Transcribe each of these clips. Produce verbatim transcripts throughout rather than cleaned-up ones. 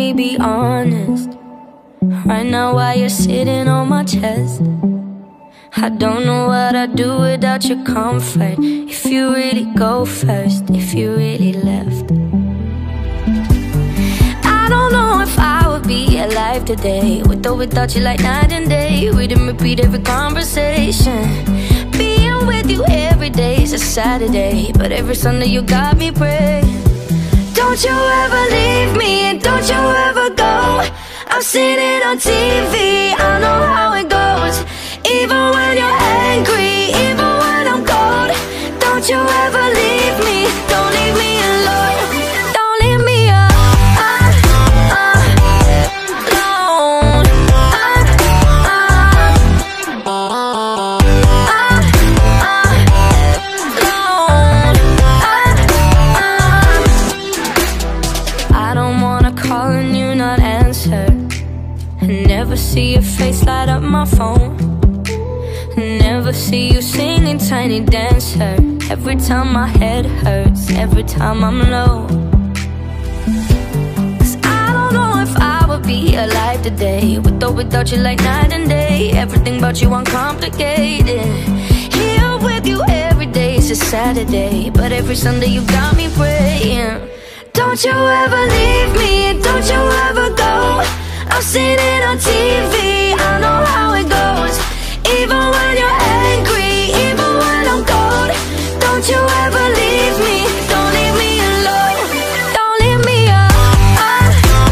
me be honest. Right now while you're sitting on my chest, I don't know what I'd do without your comfort. If you really go first, if you really left, I don't know if I would be alive today, with or without you, like night and day. We didn't repeat every conversation. Being with you every day is a Saturday, but every Sunday you got me praying. Don't you ever leave me, and don't you ever go. I've seen it on T V, I know how it goes. Even when you're angry, even when I'm cold, don't you ever leave me, don't leave me alone. Don't leave me alone. I don't wanna call and you not answer, never see your face light up my phone, never see you singing Tiny Dancer. Every time my head hurts, every time I'm low. Cause I don't know if I would be alive today, with or without you, like night and day. Everything about you uncomplicated. Here with you every day is a Saturday, but every Sunday you got me praying. Don't you ever leave me, don't you ever go. I've seen it on T V, I know how it goes. Even when you're angry, even when I'm cold, don't you ever leave me, don't leave me alone. Don't leave me alone.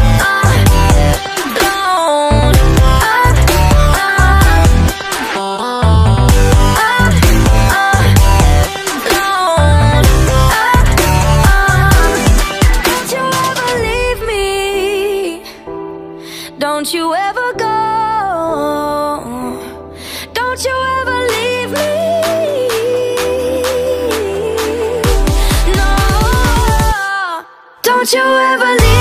Don't you ever leave me, don't you ever go. Don't you ever leave me. No, don't you ever leave me.